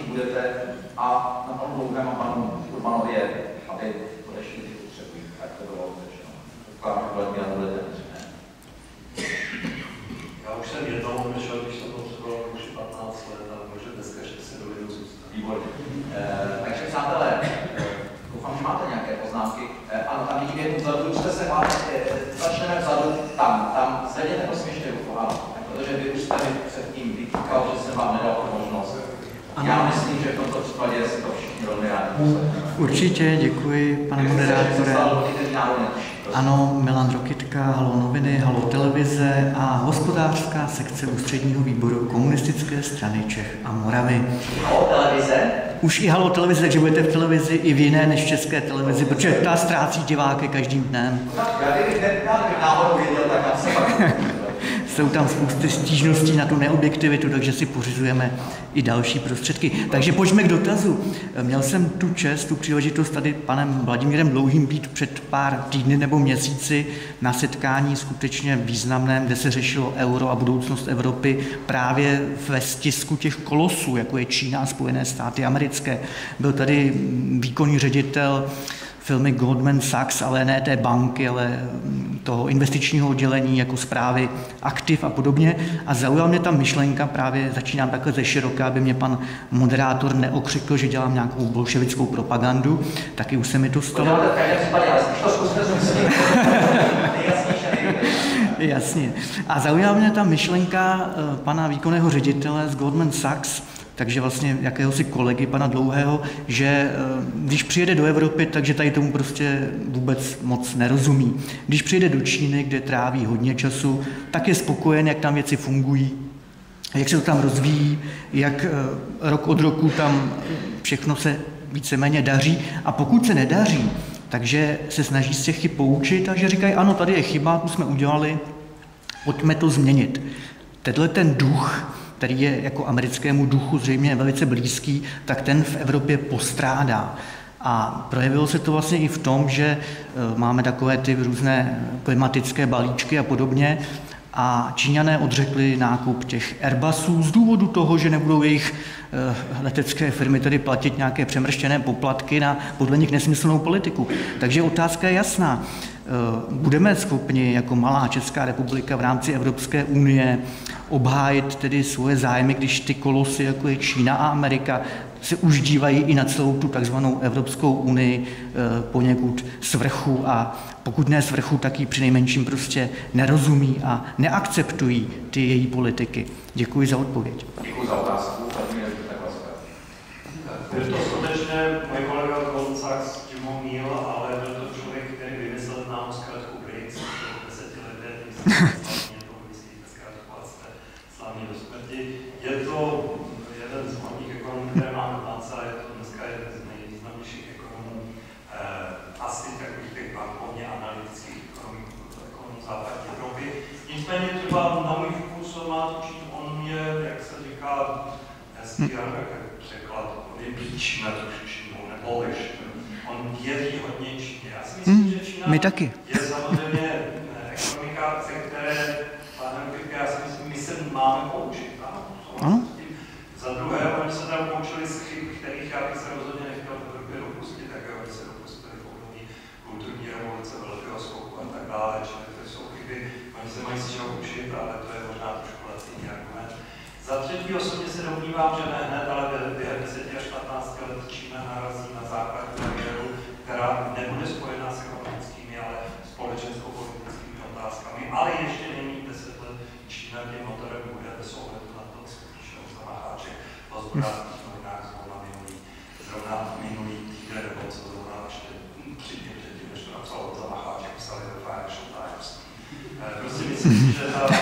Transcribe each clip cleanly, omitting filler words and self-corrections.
budete a na panu Dlouhém a panu Urbanovi je, aby odešli ty potřebují. Tak to bylo řečeno. Budete ne? Já už jsem jednou odešel, když jsem potřeboval už 15 let, ale možná dneska ještě se dovedu zůstat. Výborně. Takže přátelé, doufám, že máte nějaké poznámky. Ano, tam vidím jednu vzadu, jste se máte, začneme vzadu, tam, zvedněte prosím ještě ruku, ano, protože vy už jste mi předtím vytýkal, že jsem vám nedal možnost. Já myslím, že v tomto případě si to všichni velmi rádi poslechneme. Určitě, děkuji, pane moderátore. Ano, Milan Rokytka, Halo noviny, Halo televize a hospodářská sekce Ústředního výboru Komunistické strany Čech a Moravy. Halo televize? Už i Halo televize, takže budete v televizi i v jiné než v České televizi, protože ta ztrácí diváky každým dnem. Já kdybych náhodou věděl, tak já se pak... Jsou tam spousty stížností na tu neobjektivitu, takže si pořizujeme i další prostředky. Takže pojďme k dotazu. Měl jsem tu čest, tu příležitost tady panem Vladimírem Dlouhým být před pár týdny nebo měsíci na setkání skutečně významném, kde se řešilo euro a budoucnost Evropy právě ve stisku těch kolosů, jako je Čína a Spojené státy americké. Byl tady výkonný ředitel firmy Goldman Sachs, ale ne té banky, ale toho investičního oddělení jako správy aktiv a podobně. A zaujala mě ta myšlenka, právě začínám takhle ze široka, aby mě pan moderátor neokřikl, že dělám nějakou bolševickou propagandu, taky už se mi to stalo. Jasně. A zaujala mě ta myšlenka pana výkonného ředitele z Goldman Sachs, takže vlastně jakéhosi kolegy pana Dlouhého, že když přijede do Evropy, takže tady tomu prostě vůbec moc nerozumí. Když přijede do Číny, kde tráví hodně času, tak je spokojen, jak tam věci fungují, jak se to tam rozvíjí, jak rok od roku tam všechno se víceméně daří. A pokud se nedaří, takže se snaží z těch chyb poučit a že říkají, ano, tady je chyba, tu jsme udělali, pojďme to změnit. Tenhle ten duch, který je jako americkému duchu zřejmě velice blízký, tak ten v Evropě postrádá. A projevilo se to vlastně i v tom, že máme takové ty různé klimatické balíčky a podobně a Číňané odřekli nákup těch Airbusů z důvodu toho, že nebudou jejich letecké firmy tedy platit nějaké přemrštěné poplatky na podle nich nesmyslnou politiku. Takže otázka je jasná. Budeme schopni jako malá Česká republika v rámci Evropské unie obhájit tedy svoje zájmy, když ty kolosy, jako je Čína a Amerika, se už dívají i na celou tu takzvanou Evropskou unii poněkud svrchu a pokud ne svrchu, tak ji přinejmenším prostě nerozumí a neakceptují ty její politiky. Děkuji za odpověď. Děkuji za otázku. Byl to skutečně můj kolega z Goldman Sachs, Jim O'Neill, ale byl to člověk, který vymyslel nám zkrátku BRICS, 10 let, vlastně to myslí zkrátku a jste slavní do smrti. Je to jeden z hlavních ekonomů, které máme v bance, a je to dneska jeden z nejvýznamnějších ekonomů, asi takových těch bankovně analytických ekonomů západní Evropy. Nicméně třeba na můj vkus má točit, on je, jak se říká, hezký překlad, líčíme trošičku, nebo Polish. On věří hodně Číně. Já si myslím, že Čína je samozřejmě ekonomika, ze které, pane Pěkně, já si myslím, my se máme poučit. Ano? Za druhé, oni se tam poučili z chyb, kterých já bych se rozhodně nechtěl v Evropě dopustit, tak aby se dopustili v období kulturní revoluce, velkého skoku a tak dále, čili to jsou chyby. Oni se mají z čeho učit, ale to je možná trošku laciný argument. Za třetí osobně se domnívám, že ne hned, ale během 10 až 15 let Čína narazí na základní bariéru, která nebude spojená s ekonomickými, ale společensko-politickými otázkami. Ale ještě není 10 let Čína tím motorem bude bez ohledu na to, co píšou zamáháček v hospodářských novinách zrovna minulý týden, nebo co zrovna ještě 3 dny předtím, než to napsal zamáháček, psali ve Financial Times. Prostě myslím si, že ta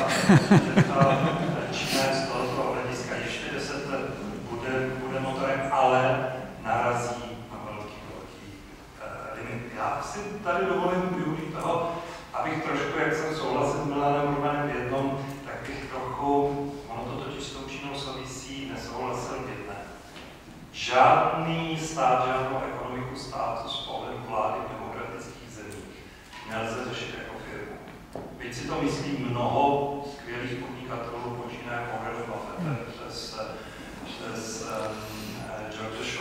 Čína je z tohoto hlediska ještě 10 let bude motorem, ale narazí na velký limit. Já si tady dovolím využít toho, abych trošku, jak jsem souhlasil s Milanem Urbanem v jednom, tak bych trochu, ono to totiž s tou Čínou souvisí, nesouhlasil v jedné. Žádný stát, žádnou ekonomiku státu z pohledu vlády v demokratických zemích nelze řešit jako firmu. Byť si to myslí mnoho skvělých podnikatelů, počínaje Warrenem Buffettem přes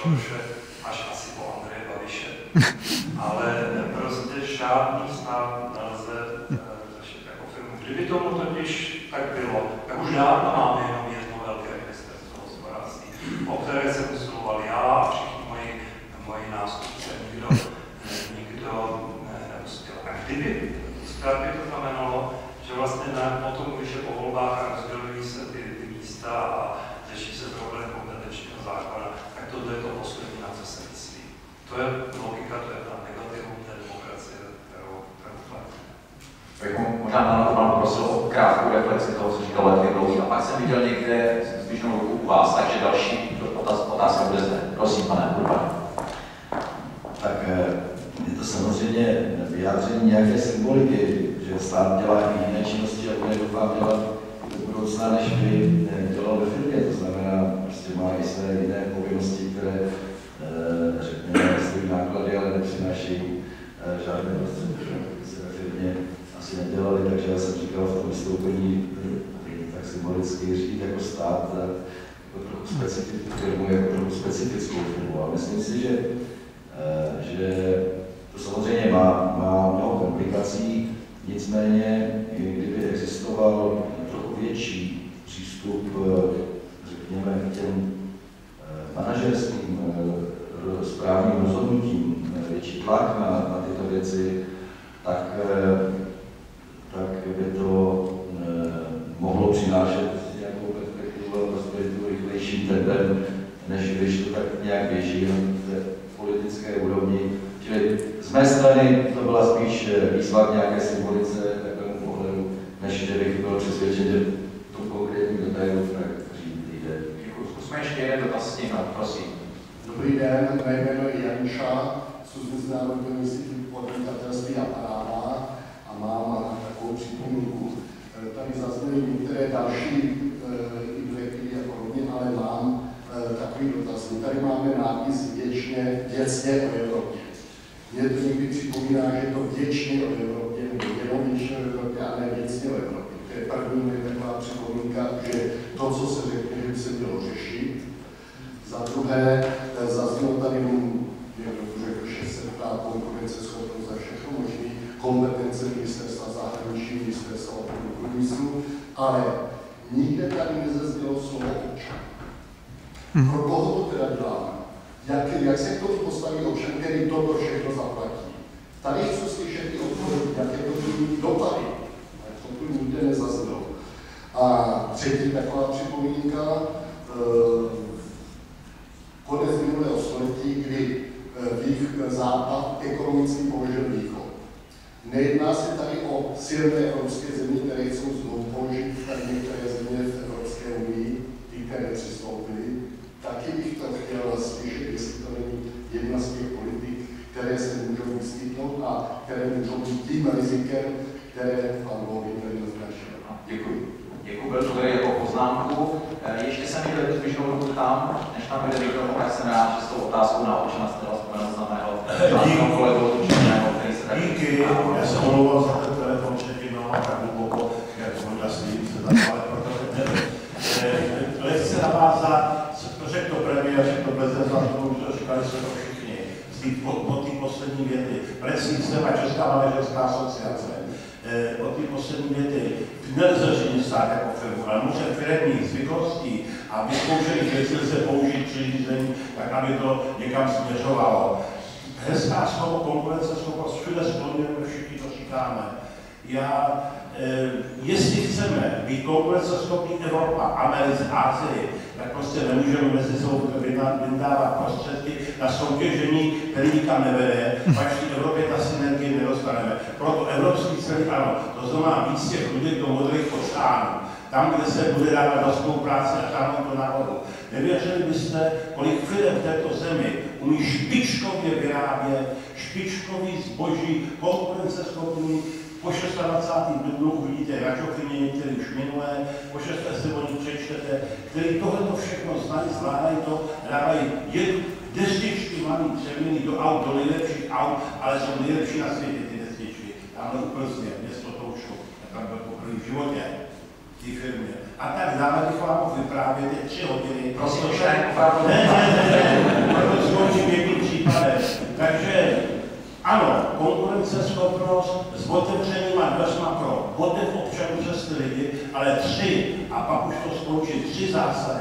Čoče až asi po Andreje Babiše. Ale prostě žádný stát nelze řešit jako firmu. Kdyby tomu totiž tak bylo, tak už dávno máme jenom jedno velké ministerstvo hospodářství, o které jsem usiloval já a všichni moji nástupce, nikdo neuspěl. A kdyby by to znamenalo, že vlastně potom, když je po volbách a rozdělují se ty místa a řeší se problém kompetenčního zákona, tak tohle je to poslední, na co se myslí. To je logika, to je ta negativní té demokracie, kterou platí. Tak možná vám prosil o krátkou reflexi toho, co říkal Letvě Dlouhý. A pak jsem viděl někde zběžnou ruku u vás, takže další otázka bude zde. Prosím, pane Urban. Tak je to samozřejmě vyjádření nějaké symboliky, že stát dělá i jiné činnosti a bude doufám dělat do budoucna, než by dělal ve firmě. To znamená, prostě má i své jiné povinnosti, které, řekněme, stojí náklady, ale nepřinášejí žádné prostředky, které se ve firmě asi nedělali. Takže já jsem říkal v tom vystoupení tak symbolicky řídit jako stát, jako trochu specifickou firmu, jako trochu specifickou firmu. A myslím si, že to samozřejmě má mnoho komplikací, nicméně, kdyby existoval trochu větší přístup, řekněme, k těm manažerským správným rozhodnutím, větší tlak na tyto věci, tak by to mohlo přinášet nějakou perspektivu a prosperitu rychlejším tempem, než když to tak nějak běží na té politické úrovni. Čili z mé strany to byla spíš výzva k nějaké symbolice, takovému pohledu, než že bych byl přesvědčen, že tu konkrétní detailu tak říct jde. Děkuji. Zkusme ještě jeden dotaz s tím, prosím. Dobrý den, mé jméno je Janša, jsem z Mezinárodního institutu podnikatelství a práva a mám takovou připomínku. Tady zazněly některé další invektivy a podobně, ale mám takový dotaz. My tady máme nápis věcně o Evropě. Mně to někdy připomíná, že je to věčně o Evropě, nebo jenom věčně o Evropě, a ne věcně o Evropě. To je první taková připomínka, že to, co se řekne, že by se mělo řešit. Za druhé, zaznělo tady, někdo řekl, že se ptá konkurenceschopnost za všechno možný, kompetence ministerstva zahraničí, ministerstva obchodu průmyslu, ale nikde tady nezaznělo slovo občan. Pro koho to teda děláme? Jak se k tomu postaví občan, který toto všechno zaplatí? Tady chci slyšet i odpověď, jaké to budou dopady. To tu nikde nezaznělo. A třetí taková připomínka, konec minulého století, kdy Západ ekonomicky položil východ. Nejedná se tady o silné evropské země, které chcou znovu položit tady některé země v Evropské unii, ty, které přistoupily. Taky bych to chtěl slyšet, jestli to není jedna z těch politik, které se můžou vyskytnout a které můžou být tím rizikem, které pan Volvin tady naznačil. Děkuji. Děkuji, byl to tady jako poznámku. Ještě jsem viděl tu zběžnou ruku tam, než tam bude mikrofon, tak jsem rád, že s tou otázkou na očena jste vzpomenul známého kolegu Tučeného, který se tady... Díky, já jsem omlouval za ten telefon, že mám tak hluboko, jak jsem jasný, se zapále, ale chci se navázat, to řekl to premiér, že to bez nezvaznou, že říkali se to všichni, od té poslední věty. Precízem a Česká manažerská asociace, od té poslední věty, nelze říct stát jako firmu, ale může firemních zvyklostí a vyzkoušených věcí se použít při řízení, tak aby to někam směřovalo. Hezká slovo konkurenceschopnost, všude splňujeme, všichni to říkáme. Jestli chceme být konkurenceschopní Evropa, Americe, Asii, tak prostě nemůžeme mezi sebou vydávat prostředky na soutěžení, který nikam nevede, pak v Evropě ta synergie nedostaneme. Proto evropský celý ano, to znamená víc těch lidí do modrých oceánů, tam, kde se bude dávat do spolupráce a tam to národu. Nevěřili byste, kolik firem v této zemi umí špičkově vyrábět, špičkový zboží, konkurenceschopný. Po 26. dubnu uvidíte račokyně, některé už minulé, po 6. si o nich přečtete, který tohleto všechno znají, zvládají to, dávají destičky malý přeměny do aut, do nejlepších aut, ale jsou nejlepší na světě ty destičky. Tamhle u Plzně, město Toučko, tam byl poprvé v životě, v té firmě. A tak dále bych vám mohl vyprávět 3 hodiny. Prosím, ne, Ano, konkurenceschopnost s otevřenýma dveřma pro otev občanů přes ty lidi, ale 3, a pak už to skončí, 3 zásady.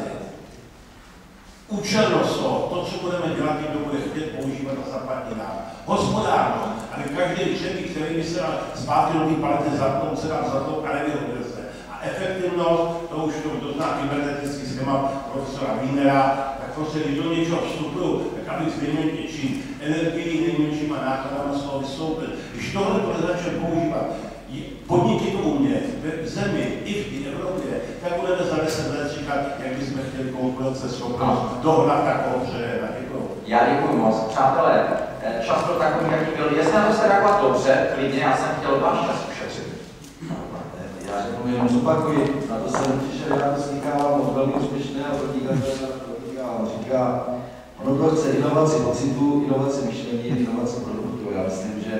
Účelnost to, co budeme dělat, kdo bude chtět používat a zaplatí nám. Hospodárnost, aby každý třetí, který by se dal zpátky do té palety zapnout, se dal zapnout a nevyhodil se. A efektivnost, to už to zná kybernetický schéma profesora Wienera, tak prostě, když do něčeho vstupuju, tak abych s nejmenším energií, nejmenšíma nákladama z toho vystoupil. Když tohle bude začne používat podniky to umět v zemi i v té Evropě, tak budeme za 10 let říkat, jak bychom chtěli konkurenceschopnost dohnat takovou přejena. Já děkuji moc. Přátelé, čas byl takový, jaký byl. Jestli na to se takhle dobře, klidně, já jsem chtěl váš čas ušetřit. Já řeknu jenom zopakuji, na to jsem přišel, já to slýchávám od velmi úspěšného podnikatele, říká, ono to chce inovaci pocitu, inovaci myšlení, inovaci produktu. Já myslím, že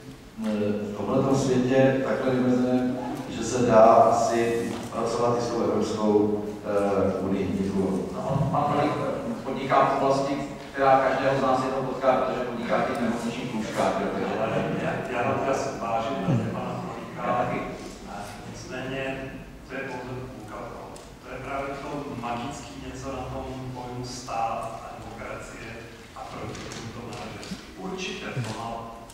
v tomto světě takhle vymezené, že se dá asi pracovat i s tou Evropskou unii. No, pan Velik podniká v oblasti, která každého z nás jednou potká, protože podniká v těch nemocničních lůžkách. Já na to asi vážím, že pana Veliká, nicméně to je pouze půlka toho. To je právě to magické něco na tom pojmu stát a demokracie a proti tomu manažerství. Určitě to má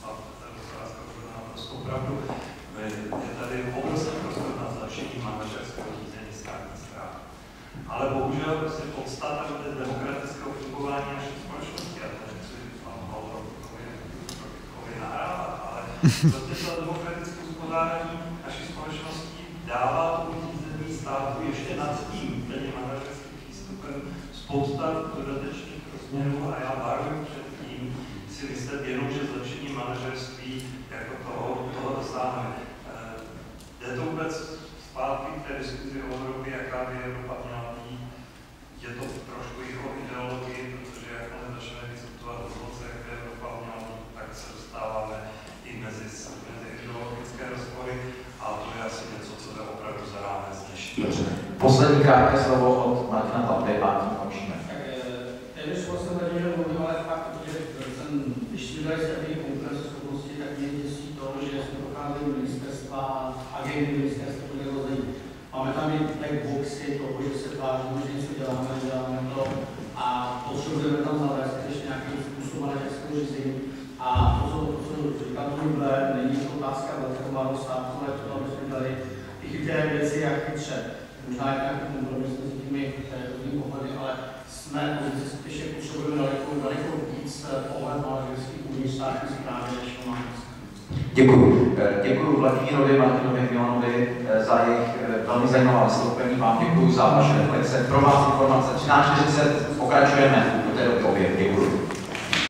naprostou pravdu. Je tady obrovský prostor na zlepšení manažerského řízení státní správy. Ale bohužel prostě podstata demokratického fungování naší společnosti, a to nechci vám Holrokovi nahrávat, ale prostě to demokratické uspořádání naší společnosti dává tomu řízení státu ještě nad tím plně manažerským přístupem spousta dodatečných rozměrů a já varuji před tím si myslet jenom, že zlepšení manažerství jako toho dosáhneme. Jde to vůbec zpátky k té diskuzi o Evropě, jaká by Evropa měla být. Je to trošku jeho ideologii, protože jakmile začneme diskutovat o tom, jak Evropa měla být, tak se dostáváme i mezi ideologické rozpory, a to je asi něco, co jde opravdu za rámec dnešní. Poslední krátké slovo od Martina Papy a tím končíme. Téměř jsem tady mluvil, ale fakt, že když jsme dali strategii konkurenceschopnosti, tak mě děsí to, že jsme procházeli ministerstva, agendy ministerstva, to nerozejí. Máme tam i black boxy toho, že se tváříme, že něco děláme, děláme to a potřebujeme tam zavést ještě nějakým způsobem manažerského řízení. A to, co říkal Tohle, není to otázka velkého malého státu, ale to, aby jsme dali i chytré věci, jak chytře. Možná je nějaký kompromis mezi těmi různými pohledy, ale jsme pozici skutečně potřebujeme daleko víc pohled manažerských uvnitř státní správy, než to máme. Děkuji. Děkuji Vladimírovi, Martinovi, Milanovi za jejich velmi zajímavá vystoupení. Vám děkuji za vaše reflexe. Pro vás informace 13:40 pokračujeme do té doby. Děkuji.